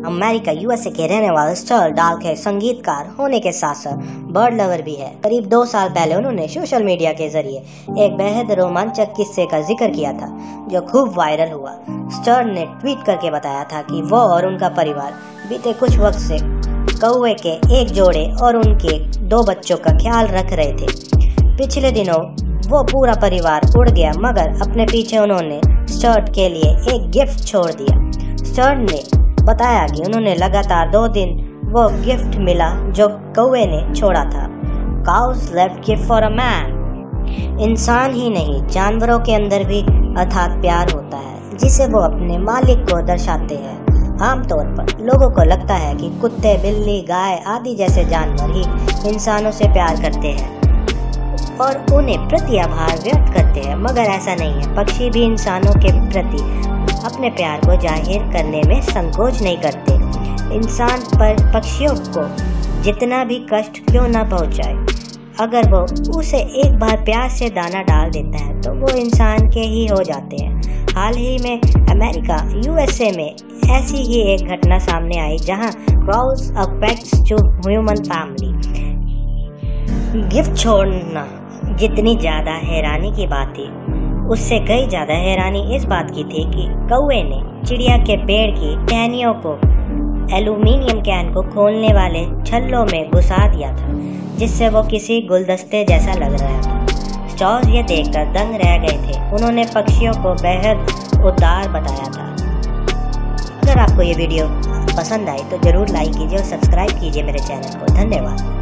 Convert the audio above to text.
America USA के रहने वाले स्टार डाल के संगीतकार होने के साथ साथ बर्ड लवर भी है। करीब 2 साल पहले उन्होंने सोशल मीडिया के जरिए एक बेहद रोमांचक किस्से का जिक्र किया था जो खूब वायरल हुआ। स्टार ने ट्वीट करके बताया था कि वो और उनका परिवार बीते कुछ वक्त से कौवे के एक जोड़े और उनके 2 बच्चों का ख्याल रख रहे थे। पिछले दिनों वो पूरा परिवार उड़ गया, मगर अपने पीछे उन्होंने स्टार्ट के लिए एक गिफ्ट छोड़ दिया। स्टार्ट ने बताया कि उन्होंने लगातार 2 दिन वो गिफ्ट मिला जो कौवे ने छोड़ा था। Cows left gift for a man। इंसान ही नहीं, जानवरों के अंदर भी अथाह प्यार होता है जिसे वो अपने मालिक को दर्शाते हैं। आमतौर पर लोगों को लगता है कि कुत्ते, बिल्ली, गाय आदि जैसे जानवर ही इंसानों से प्यार करते हैं और उन्हें प्रति आभार व्यक्त करते हैं, मगर ऐसा नहीं है। पक्षी भी इंसानों के प्रति अपने प्यार को जाहिर करने में संकोच नहीं करते। इंसान पर पक्षियों को जितना भी कष्ट क्यों ना पहुंचाए, अगर वो उसे एक बार प्यार से दाना डाल देता है तो वो इंसान के ही हो जाते हैं। हाल ही में अमेरिका यूएसए में ऐसी ही एक घटना सामने आई जहां crows affects to human family। Gift छोड़ना जितनी ज्यादा हैरानी की बात थी, उससे कई ज्यादा हैरानी इस बात की थी कि कौवे ने चिड़िया के पेड़ की टहनियों को एल्यूमीनियम कैन को खोलने वाले छल्लों में घुसा दिया था, जिससे वो किसी गुलदस्ते जैसा लग रहा था। स्टार्स ये देखकर दंग रह गए थे। उन्होंने पक्षियों को बेहद उदार बताया था। अगर आपको ये वीडियो पसंद आई तो जरूर लाइक कीजिए और सब्सक्राइब कीजिए मेरे चैनल को। धन्यवाद।